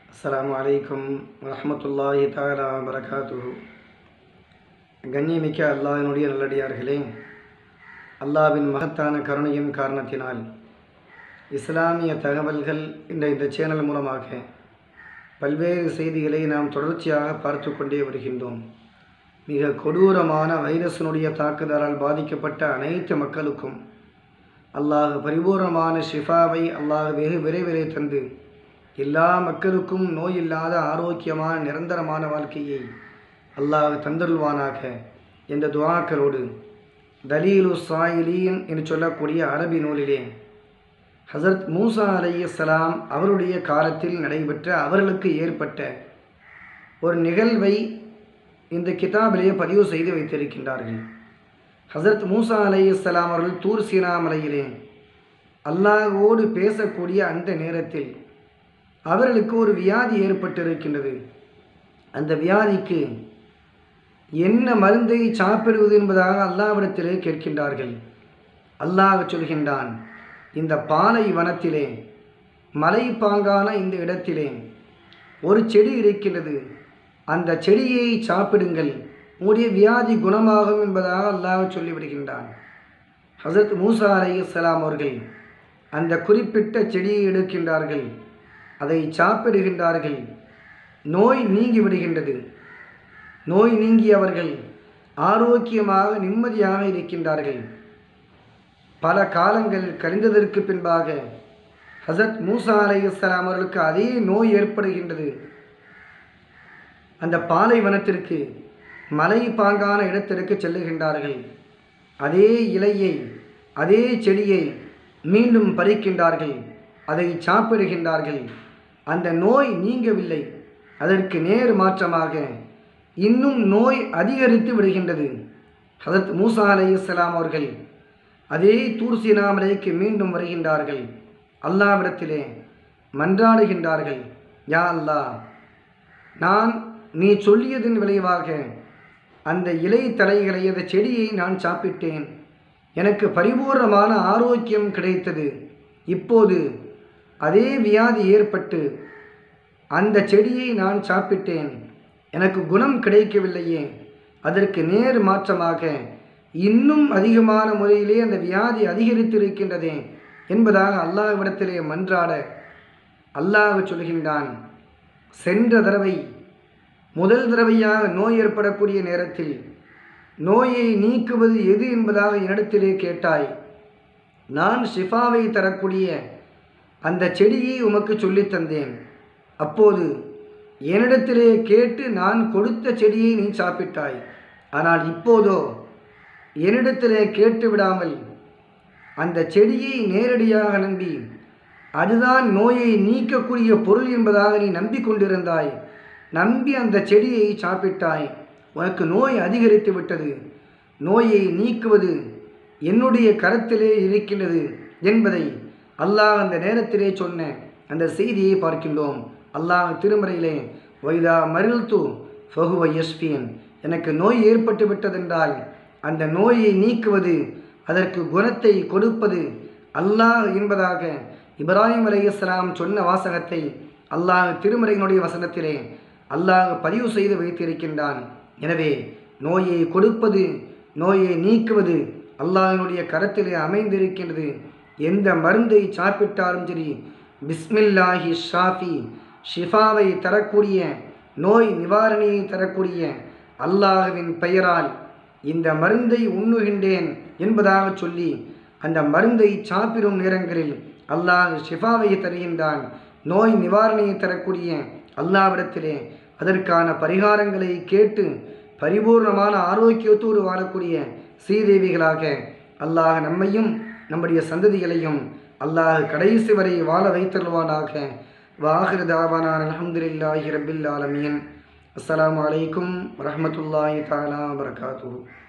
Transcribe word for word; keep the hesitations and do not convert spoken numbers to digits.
அஸ்ஸலாமு அலைக்கும் வரஹ்மத்துல்லாஹி தஆலா வபரகாத்துஹு. கண்ணியமிக்க அல்லாஹ்வினுடைய நல்லடியார்களே, அல்லாஹ்வின் மகத்தான கருணையின் காரணத்தினால் இஸ்லாமிய தகவல்கள் என்ற இந்த சேனல் மூலமாக பல்வேறு செய்திகளை நாம் தொடர்ச்சியாக பார்த்து கொண்டே வருகின்றோம். மிக கொடூரமான வைரஸினுடைய தாக்குதலால் பாதிக்கப்பட்ட அனைத்து மக்களுக்கும் அல்லாஹ் பரிபூர்ணமான ஷிஃபாவை அல்லாஹ் வெகு விரைவிலே தந்து எல்லா மக்களுக்கும் நோய் இல்லாத ஆரோக்கியமான நிரந்தரமான வாழ்க்கையை அல்லாஹ் தந்தருள்வானாக என்ற துஆக்களோடு தலீலு சாயிலீன் என்று சொல்லக்கூடிய அரபி நூலிலே ஹஸரத் மூசா அலைஹிஸ்ஸலாம் அவருடைய காலத்தில் நடைபெற்ற அவர்களுக்கு ஏற்பட்ட ஒரு நிகழ்வை இந்த கிதாபிலே பதிவு செய்து வைத்திருக்கின்றார்கள். ஹஸரத் மூசா அலைஹிஸ்ஸலாம் அவர்கள் தூர் சீனா மலையிலே அல்லாஹ்வோடு பேசக்கூடிய அந்த நேரத்தில் அவர்களுக்கு ஒரு வியாதி ஏற்பட்டிருக்கின்றது. அந்த வியாதிக்கு என்ன மருந்தை சாப்பிடுவது என்பதாக அல்லாஹ்விடத்திலே கேட்கின்றார்கள். அல்லாஹ் சொல்கின்றான், இந்த பாலை வனத்திலே மலை பாங்கான இந்த இடத்திலே ஒரு செடி இருக்கின்றது, அந்த செடியை சாப்பிடுங்கள், உங்களுடைய வியாதி குணமாகும் என்பதாக அல்லாஹ் சொல்லிவிடுகின்றான். ஹஸரத் மூசா அலைஹிஸ்ஸலாம் அவர்கள் அந்த குறிப்பிட்ட செடியை எடுக்கின்றார்கள், அதை சாப்பிடுகின்றார்கள். நோய் நீங்கி விடுகின்றது. நோய் நீங்கியவர்கள் ஆரோக்கியமாக நிம்மதியாக இருக்கின்றார்கள். பல காலங்கள் கழிந்ததற்கு பின்பாக ஹஸரத் மூசா அலைஹிஸ்ஸலாம் அவர்களுக்கு அதே நோய் ஏற்படுகின்றது. அந்த பாலைவனத்திற்கு மலை பாங்கான இடத்திற்கு செல்லுகின்றார்கள். அதே இலையை அதே செடியை மீண்டும் பறிக்கின்றார்கள், அதை சாப்பிடுகின்றார்கள். அந்த நோய் நீங்கவில்லை, அதற்கு நேர் மாற்றமாக இன்னும் நோய் அதிகரித்து விடுகின்றது. ஹஸரத் மூசா அலைஹிஸ்ஸலாம் அவர்கள் அதே தூர் சீனா மலைக்கு மீண்டும் வருகின்றார்கள். அல்லாஹ்விடத்திலே மன்றாடுகின்றார்கள், யா அல்லாஹ், நான் நீ சொல்லியதன் விளைவாக அந்த இலை தலைகளை அந்த செடியை நான் சாப்பிட்டேன், எனக்கு பரிபூர்ணமான ஆரோக்கியம் கிடைத்தது. இப்போது அதே வியாதி ஏற்பட்டு அந்த செடியை நான் சாப்பிட்டேன், எனக்கு குணம் கிடைக்கவில்லையே, அதற்கு நேர் மாற்றமாக இன்னும் அதிகமான முறையிலே அந்த வியாதி அதிகரித்திருக்கின்றதே என்பதாக அல்லாஹ்விடத்திலே மன்றாட அல்லாஹ் சொல்கின்றான், சென்ற தடவை முதல் தடவையாக நோய் ஏற்படக்கூடிய நேரத்தில் நோயை நீக்குவது எது என்பதாக என்னிடத்திலே கேட்டாய், நான் ஷிஃபாவை தரக்கூடிய அந்த செடியை உமக்கு சொல்லித் தந்தேன். அப்போது என்னிடத்திலே கேட்டு நான் கொடுத்த செடியை நீ சாப்பிட்டாய். ஆனால் இப்போதோ என்னிடத்திலே கேட்டு விடாமல் அந்த செடியை நேரடியாக நம்பி அதுதான் நோயை நீக்கக்கூடிய பொருள் என்பதாக நீ நம்பிக்கொண்டிருந்தாய். நம்பி அந்த செடியை சாப்பிட்டாய், உனக்கு நோய் அதிகரித்து விட்டது. நோயை நீக்குவது என்னுடைய கரத்திலே இருக்கின்றது என்பதை அல்லாஹ் அந்த நேரத்திலே சொன்ன அந்த செய்தியை பார்க்கின்றோம். அல்லாஹ் திருமறையிலே வைதா மரில்து ஃபஹுவ யஷ்ஃபின், எனக்கு நோய் ஏற்பட்டு விட்டதென்றால் அந்த நோயை நீக்குவது, அதற்கு குணத்தை கொடுப்பது அல்லாஹ் என்பதாக இப்ராஹிம் அலைஹிஸ்ஸலாம் சொன்ன வாசகத்தை அல்லாஹ் திருமறையினுடைய வசனத்திலே அல்லாஹ் பதிவு செய்து வைத்திருக்கின்றான். எனவே நோயை கொடுப்பது, நோயை நீக்குவது அல்லாஹ்வினுடைய கரத்திலே அமைந்திருக்கின்றது. எந்த மருந்தை சாப்பிட்டாலும் சரி, பிஸ்மில்லாஹி ஷாஃபி, ஷிஃபாவை தரக்கூடிய, நோய் நிவாரணியை தரக்கூடிய அல்லாஹ்வின் பெயரால் இந்த மருந்தை உண்ணுகின்றேன் என்பதாக சொல்லி அந்த மருந்தை சாப்பிடும் நேரங்களில் அல்லாஹ் ஷிஃபாவை தருகின்றான். நோய் நிவாரணியை தரக்கூடிய அல்லாஹ்விடத்திலே அதற்கான பரிகாரங்களை கேட்டு பரிபூர்ணமான ஆரோக்கியத்தோடு வாழக்கூடிய சீதேவிகளாக அல்லாஹ் நம்மையும் நம்முடைய சந்ததிகளையும் அல்லாஹ் கடைசி வரை வாழ வைத்தருள்வானாக. வாஹிரு தாவானா அல்ஹம்துலில்லாஹி ரப்பில் ஆலமீன். அஸ்ஸலாமு அலைக்கும் வரஹ்மத்துல்லாஹி தஆலா வபரகாத்துஹு.